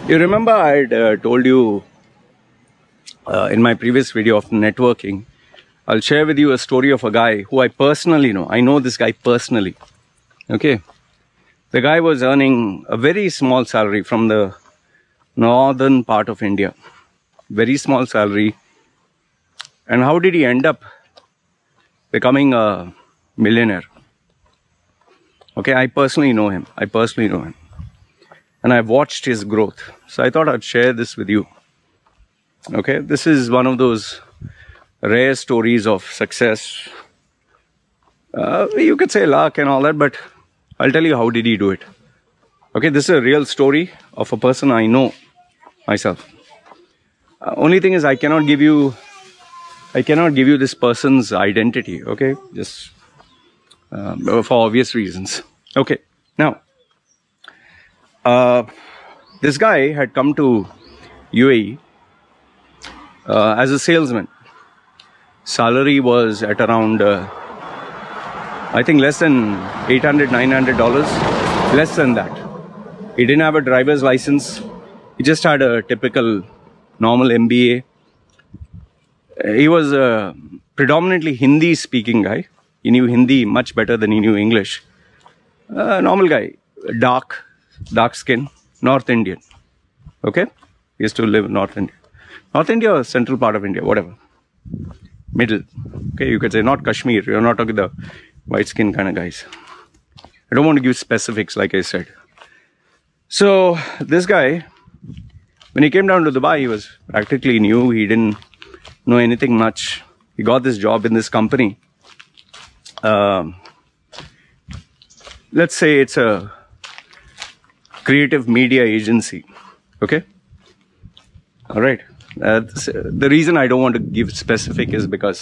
You remember I had told you in my previous video of networking, I'll share with you a story of a guy who I personally know. I know this guy personally. Okay. The guy was earning a very small salary from the northern part of India. Very small salary. And how did he end up becoming a millionaire? Okay, I personally know him. And I've watched his growth. So I thought I'd share this with you. Okay, this is one of those rare stories of success. You could say luck and all that, but I'll tell you how did he do it. Okay, this is a real story of a person I know myself. Only thing is I cannot give you this person's identity, okay? Just for obvious reasons. Okay, now, this guy had come to UAE as a salesman. Salary was at around, I think less than $800, $900, less than that. He didn't have a driver's license. He just had a typical normal MBA. He was a predominantly Hindi speaking guy. He knew Hindi much better than he knew English. Normal guy, dark skin, North Indian. Okay? He used to live in North India. North India or central part of India, whatever. Middle. Okay, you could say not Kashmir. You're not talking the white skin kind of guys. I don't want to give specifics like I said. So this guy, when he came down to Dubai, he was practically new. He didn't know anything much. He got this job in this company. Let's say it's a creative media agency. Okay? All right. The reason I don't want to give specific is because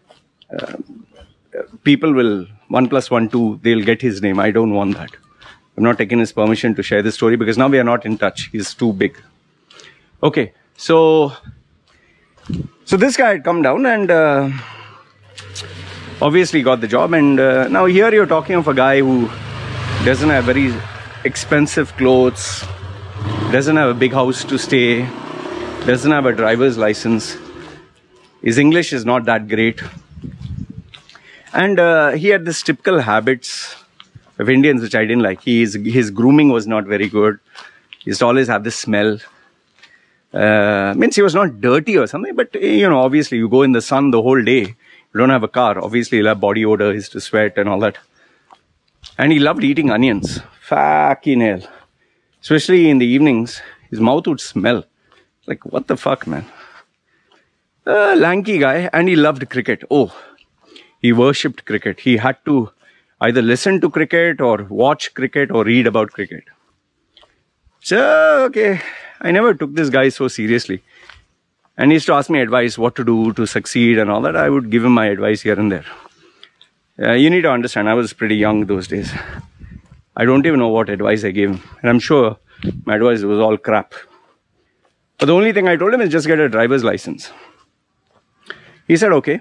people will 1 + 1 2, they'll get his name. I don't want that. I'm not taking his permission to share this story because now we are not in touch. He's too big. Okay, so this guy had come down and obviously got the job. And now here you're talking of a guy who doesn't have very expensive clothes, doesn't have a big house to stay, doesn't have a driver's license. His English is not that great. And he had this typical habits of Indians which I didn't like. His grooming was not very good. He used to always have this smell. Means he was not dirty or something, but you know, obviously you go in the sun the whole day. You don't have a car. Obviously you'll have body odor, he used to sweat and all that. And he loved eating onions. Fucking hell. Especially in the evenings, his mouth would smell. Like, what the fuck, man? Lanky guy, and he loved cricket. Oh, he worshipped cricket. He had to either listen to cricket or watch cricket or read about cricket. So, okay, I never took this guy so seriously. And he used to ask me advice, what to do to succeed and all that. I would give him my advice here and there. You need to understand, I was pretty young those days. I don't even know what advice I gave him. And I'm sure my advice was all crap. But the only thing I told him is just get a driver's license. He said, okay.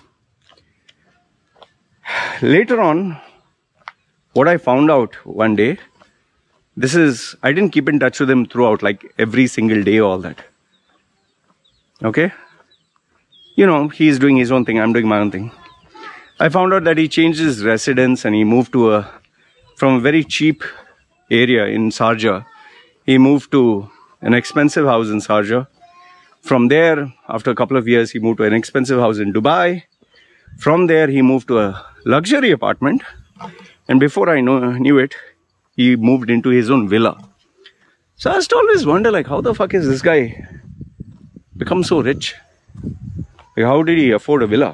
Later on, what I found out one day, I didn't keep in touch with him throughout, like every single day, all that. Okay? You know, he's doing his own thing, I'm doing my own thing. I found out that he changed his residence and he moved to from a very cheap area in Sharjah. He moved to an expensive house in Sharjah. From there, after a couple of years, he moved to an expensive house in Dubai. From there, he moved to a luxury apartment. And before I knew it, he moved into his own villa. So I used to always wonder, like, how the fuck is this guy become so rich? Like, how did he afford a villa?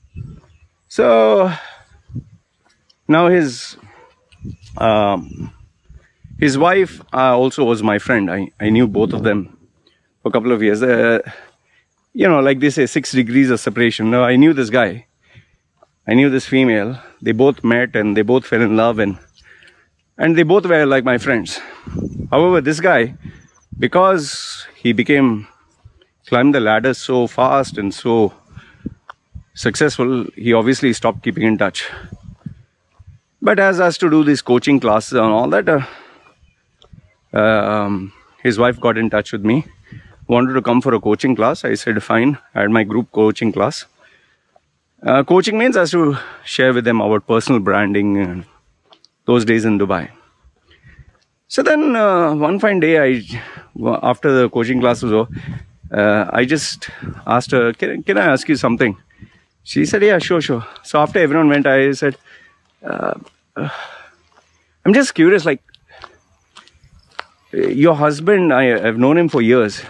So now his wife also was my friend. I knew both of them for a couple of years. You know, like they say, 6 degrees of separation. Now, I knew this guy. I knew this female. They both met and they both fell in love and they both were like my friends. However, this guy, because he climbed the ladder so fast and so successful, he obviously stopped keeping in touch. But as us to do these coaching classes and all that, his wife got in touch with me, wanted to come for a coaching class. I said fine. I had my group coaching class. Coaching means I have to share with them about personal branding and those days in Dubai. So then one fine day, after the coaching class was over, I just asked her, can I ask you something? She said, yeah, sure. So after everyone went, I said, I'm just curious, like, your husband, I've known him for years.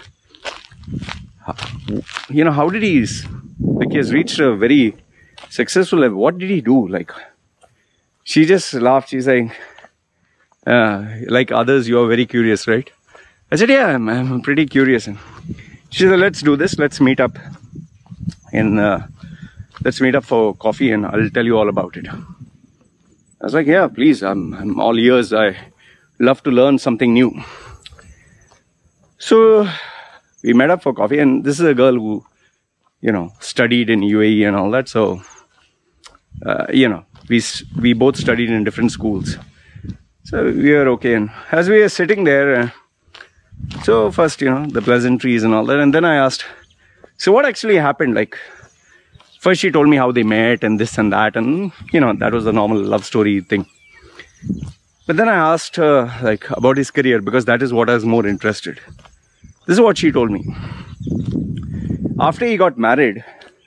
You know, how did he has reached a very successful level. What did he do? Like, she just laughed. She's like, like others, you are very curious, right? I said, yeah, I'm pretty curious. And she said, let's do this. Let's meet up for coffee and I'll tell you all about it. I was like, yeah, please, I'm all ears. I love to learn something new. So we met up for coffee, and this is a girl who, you know, studied in UAE and all that. So, you know, we both studied in different schools. So we were okay. And as we were sitting there, so first, you know, the pleasantries and all that. And then I asked, so what actually happened? Like, first she told me how they met and this and that. And, you know, that was the normal love story thing. But then I asked her, like, about his career, because that is what I was more interested. This is what she told me. After they got married,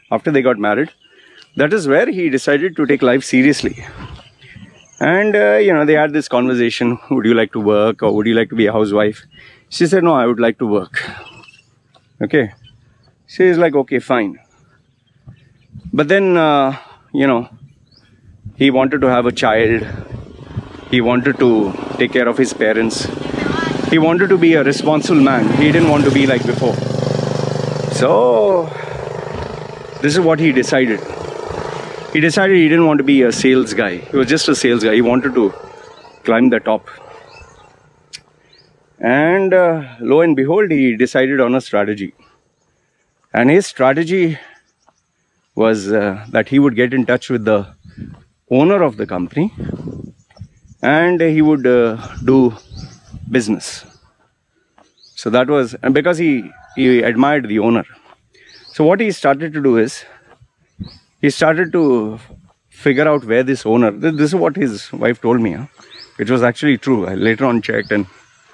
that is where he decided to take life seriously. And, you know, they had this conversation, would you like to work or would you like to be a housewife? She said, no, I would like to work. Okay. She is like, okay, fine. But then, you know, he wanted to have a child. He wanted to take care of his parents. He wanted to be a responsible man. He didn't want to be like before. So, this is what he decided. He decided he didn't want to be a sales guy. He was just a sales guy. He wanted to climb the top. And lo and behold, he decided on a strategy. And his strategy was that he would get in touch with the owner of the company and he would do business. So that was, and because he admired the owner. So what he started to do is, he started to figure out where this owner, this is what his wife told me, which was actually true. I later on checked, and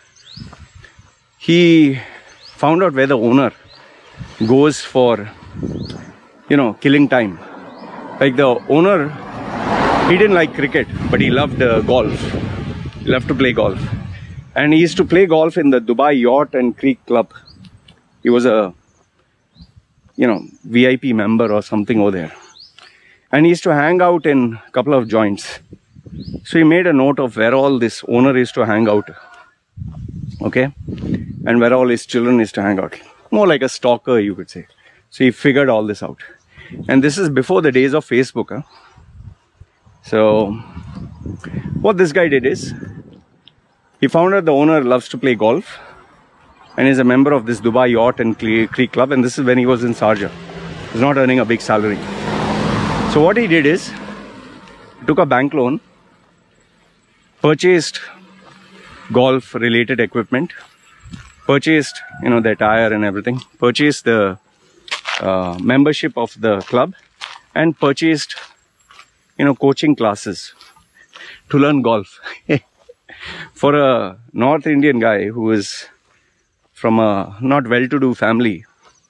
he found out where the owner goes for, you know, killing time. Like the owner, he didn't like cricket, but he loved golf. He loved to play golf. And he used to play golf in the Dubai Yacht and Creek Club. He was a, you know, VIP member or something over there. And he used to hang out in a couple of joints. So he made a note of where all this owner used to hang out. Okay? And where all his children used to hang out. More like a stalker, you could say. So he figured all this out. And this is before the days of Facebook. Huh? So what this guy did is, he found out the owner loves to play golf and is a member of this Dubai Yacht and Creek Club. And this is when he was in Sharjah. He was not earning a big salary. So what he did is, he took a bank loan, purchased golf related equipment, purchased, you know, the attire and everything, purchased the membership of the club, and purchased, you know, coaching classes to learn golf. For a North Indian guy who is from a not well-to-do family,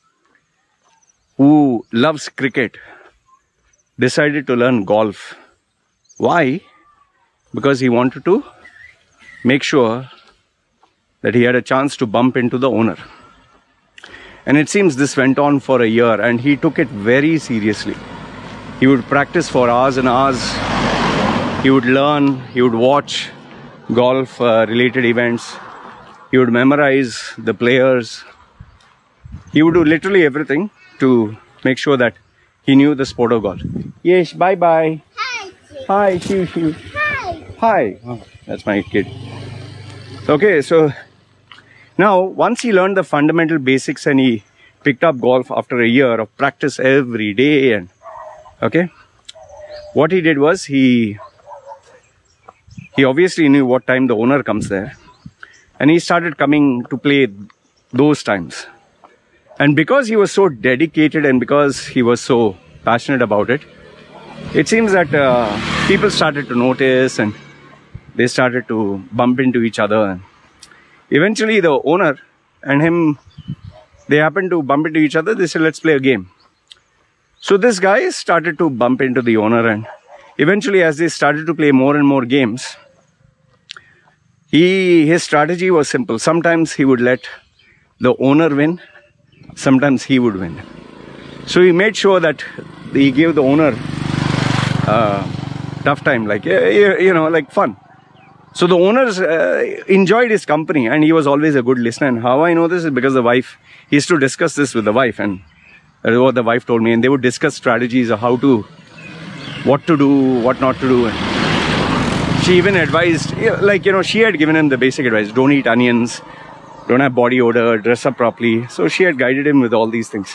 who loves cricket, decided to learn golf. Why? Because he wanted to make sure that he had a chance to bump into the owner. And it seems this went on for a year, and he took it very seriously. He would practice for hours and hours. He would learn, he would watch golf related events. He would memorize the players. He would do literally everything to make sure that he knew the sport of golf. Yes, bye-bye. Hi. Hi, Shiv. Hi. Hi. Oh, that's my kid. Okay, so now once he learned the fundamental basics and he picked up golf after a year of practice every day, and okay, what he did was he obviously knew what time the owner comes there, And he started coming to play those times. And because he was so dedicated and because he was so passionate about it, it seems that people started to notice and they started to bump into each other. And eventually the owner and him, they happened to bump into each other. They said, let's play a game. So this guy started to bump into the owner, and eventually as they started to play more and more games, his strategy was simple. Sometimes he would let the owner win, sometimes he would win. So he made sure that he gave the owner tough time, like, you know, like fun. So the owners enjoyed his company, and he was always a good listener. And how I know this is because the wife, he used to discuss this with the wife, and that is what the wife told me. And they would discuss strategies of how to, what to do, what not to do. And she even advised, like, you know, she had given him the basic advice. Don't eat onions, don't have body odor, dress up properly. So she had guided him with all these things.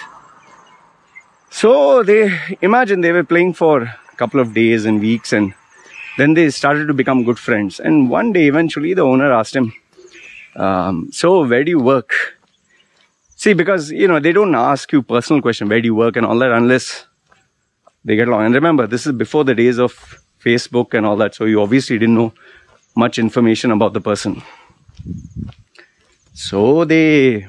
So imagine they were playing for a couple of days and weeks, and then they started to become good friends. And one day, eventually, the owner asked him, so where do you work? See, because, you know, they don't ask you personal question, where do you work and all that, unless they get along. And remember, this is before the days of Facebook and all that. So you obviously didn't know much information about the person. So when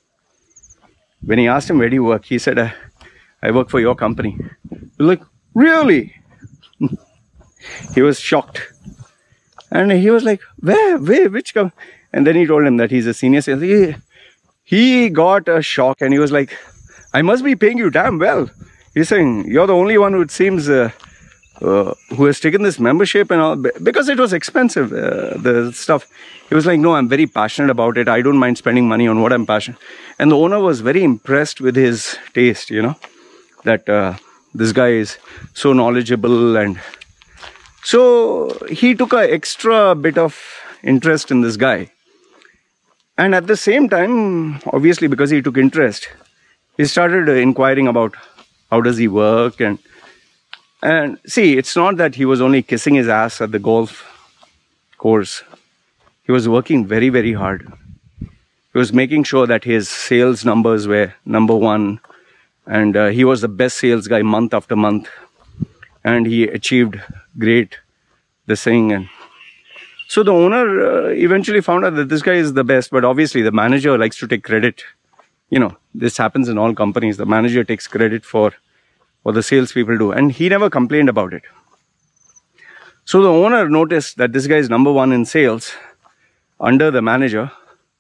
he asked him, where do you work? He said, I work for your company. Like, really? He was shocked. And he was like, where, which company? And then he told him that he's a senior sales. He got a shock, and he was like, I must be paying you damn well. He's saying, you're the only one who it seems who has taken this membership and all, because it was expensive, the stuff. He was like, no, I'm very passionate about it. I don't mind spending money on what I'm passionate. And the owner was very impressed with his taste, you know, that this guy is so knowledgeable. And so he took an extra bit of interest in this guy. And at the same time, obviously, because he took interest, he started inquiring about how does he work. And see, it's not that he was only kissing his ass at the golf course. He was working very, very hard. He was making sure that his sales numbers were #1. And he was the best sales guy month after month. And he achieved this thing. And so the owner eventually found out that this guy is the best, but obviously the manager likes to take credit. You know, this happens in all companies. The manager takes credit for what the salespeople do, and he never complained about it. So the owner noticed that this guy is #1 in sales under the manager.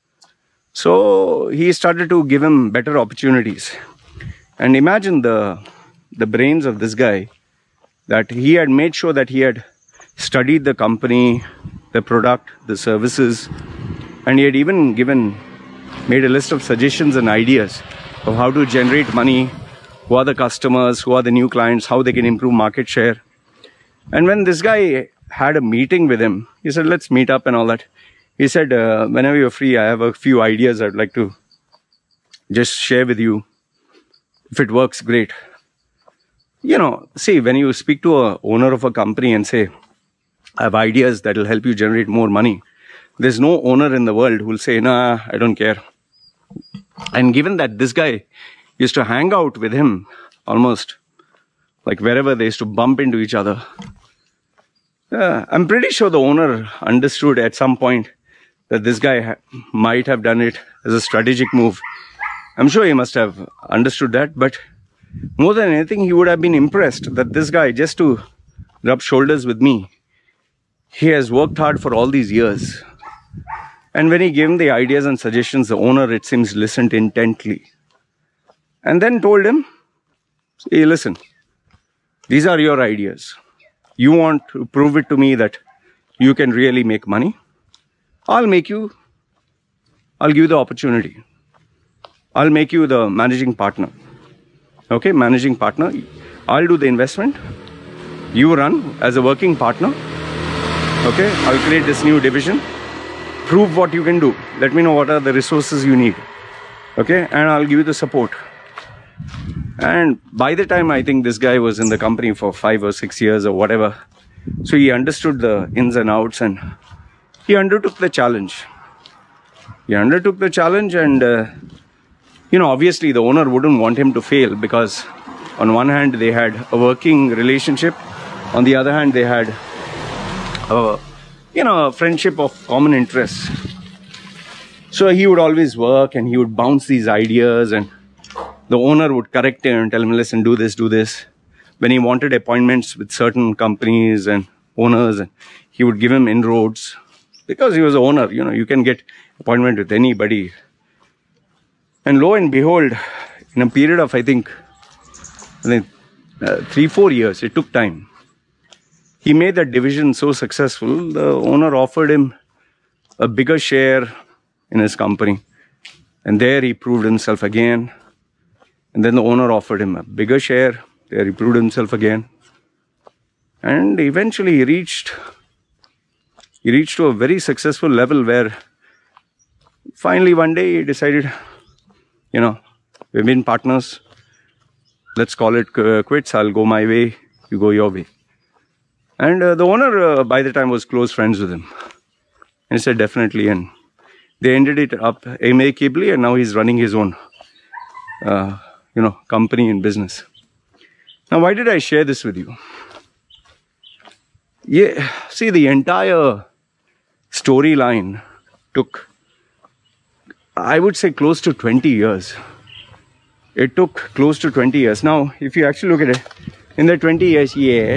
So he started to give him better opportunities. And imagine the brains of this guy, that he had made sure that he had studied the company, the product, the services, and he had even made a list of suggestions and ideas of how to generate money, who are the customers, who are the new clients, how they can improve market share. And when this guy had a meeting with him, he said, let's meet up and all that. He said, whenever you're free, I have a few ideas I'd like to just share with you. If it works, great. You know, see, when you speak to an owner of a company and say, I have ideas that will help you generate more money, there's no owner in the world who will say, nah, I don't care. And given that this guy used to hang out with him almost like wherever they used to bump into each other, I'm pretty sure the owner understood at some point that this guy might have done it as a strategic move. I'm sure he must have understood that, but more than anything, he would have been impressed that this guy, just to rub shoulders with me, he has worked hard for all these years. And when he gave him the ideas and suggestions, the owner, it seems, listened intently. And then told him, hey, listen, these are your ideas. You want to prove it to me that you can really make money? I'll give you the opportunity. I'll make you the managing partner. Okay, managing partner. I'll do the investment. You run as a working partner. Okay, I'll create this new division. Prove what you can do. Let me know what are the resources you need. Okay, and I'll give you the support. And by the time, I think this guy was in the company for 5 or 6 years or whatever. So he understood the ins and outs and he undertook the challenge. He undertook the challenge, and obviously the owner wouldn't want him to fail, because on one hand they had a working relationship, on the other hand they had a friendship of common interests. So he would always work and he would bounce these ideas, and the owner would correct him and tell him, listen, do this, do this. When he wanted appointments with certain companies and owners, he would give him inroads, because he was the owner. You can get appointment with anybody. And lo and behold, in a period of I think 3-4 years, it took time, he made that division so successful. The owner offered him a bigger share in his company, and there he proved himself again. And then the owner offered him a bigger share. There he proved himself again. And eventually he reached to a very successful level, where finally one day he decided, we've been partners. Let's call it quits. I'll go my way, you go your way. And the owner by the time was close friends with him. And he said, definitely. And they ended it up amicably, and now he's running his own company and business. Now, why did I share this with you? Yeah, see, the entire storyline took, I would say, close to 20 years. It took close to 20 years. Now, if you actually look at it, in the 20 years,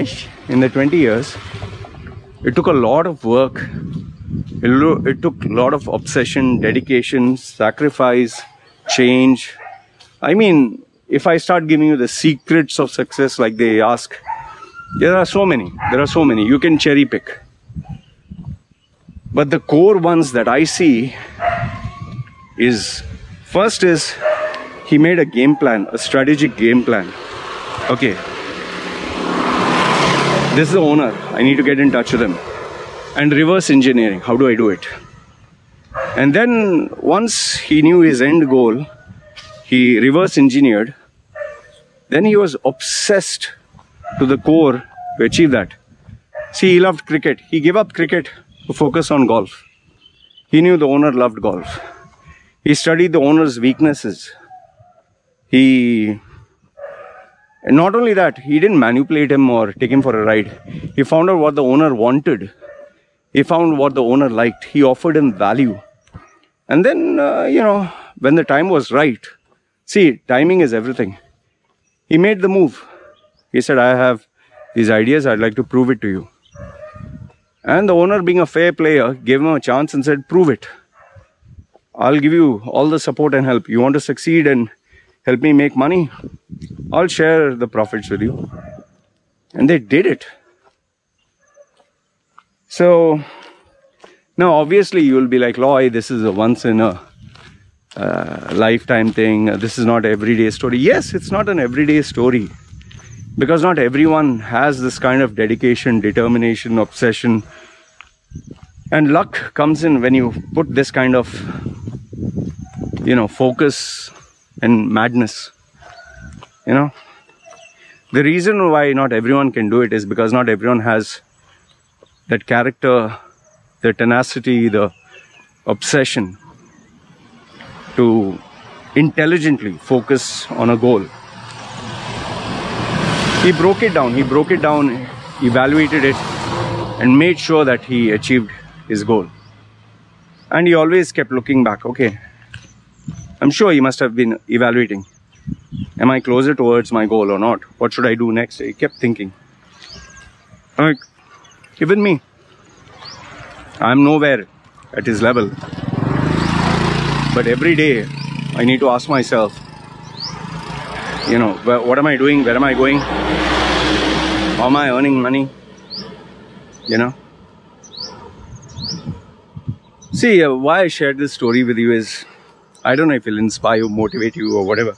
it took a lot of work. It took a lot of obsession, dedication, sacrifice, change. I mean, if I start giving you the secrets of success like they ask, there are so many. You can cherry pick. But the core ones that I see is, first is, he made a game plan, a strategic game plan. Okay, this is the owner. I need to get in touch with him. And reverse engineering. How do I do it? And then once he knew his end goal, he reverse engineered. Then he was obsessed to the core to achieve that. See, he loved cricket. He gave up cricket to focus on golf. He knew the owner loved golf. He studied the owner's weaknesses. And not only that, he didn't manipulate him or take him for a ride. He found out what the owner wanted. He found what the owner liked. He offered him value. And then, when the time was right, see, timing is everything. He made the move. He said, I have these ideas. I'd like to prove it to you. And the owner, being a fair player, gave him a chance and said, prove it. I'll give you all the support and help. You want to succeed and help me make money? I'll share the profits with you. And they did it. So, now obviously you will be like, Loy, this is a once in a lifetime thing. This is not an everyday story. Yes, it's not an everyday story. Because not everyone has this kind of dedication, determination, obsession. And luck comes in when you put this kind of, focus and madness. The reason why not everyone can do it is because not everyone has that character, the tenacity, the obsession to intelligently focus on a goal. He broke it down, evaluated it, and made sure that he achieved his goal. And he always kept looking back. Okay, I'm sure he must have been evaluating. Am I closer towards my goal or not? What should I do next? He kept thinking. Like, even me, I'm nowhere at his level. But every day, I need to ask myself, what am I doing? Where am I going? How am I earning money? See, why I shared this story with you is, I don't know if it'll inspire you, motivate you or whatever.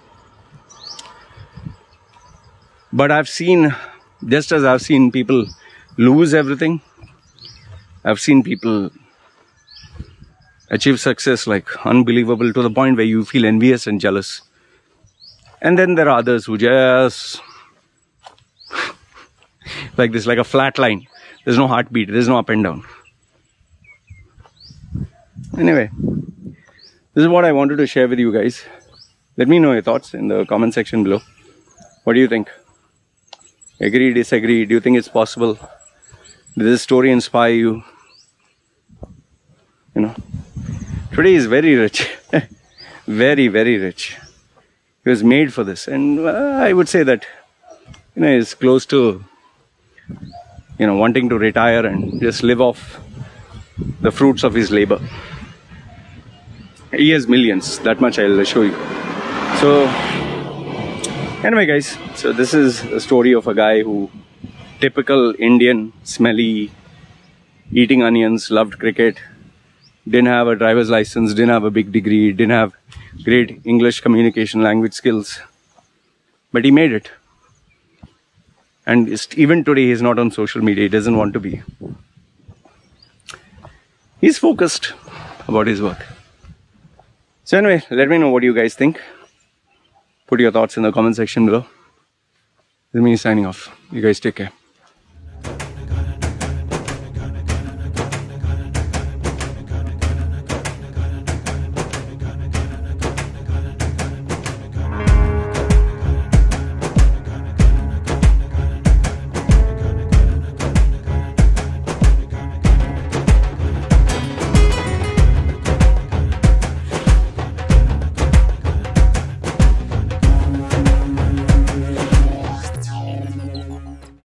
But I've seen, just as I've seen people lose everything, I've seen people achieve success like unbelievable, to the point where you feel envious and jealous. And then there are others who just like this, like a flat line. There's no heartbeat, there's no up and down. Anyway, This is what I wanted to share with you guys. Let me know your thoughts in the comment section below. What do you think? Agree, disagree? Do you think it's possible? Did this story inspire you? You know, today is very rich. Very, very rich. He was made for this, and I would say that, you know, he's close to, you know, wanting to retire and just live off the fruits of his labor. He has millions, that much I'll show you. So anyway guys, so this is a story of a guy who, typical Indian, smelly, eating onions, loved cricket, didn't have a driver's license, didn't have a big degree, didn't have great English communication language skills, but he made it. And even today he's not on social media, he doesn't want to be. He's focused about his work. So anyway, let me know what you guys think. Put your thoughts in the comment section below. This is me signing off. You guys take care.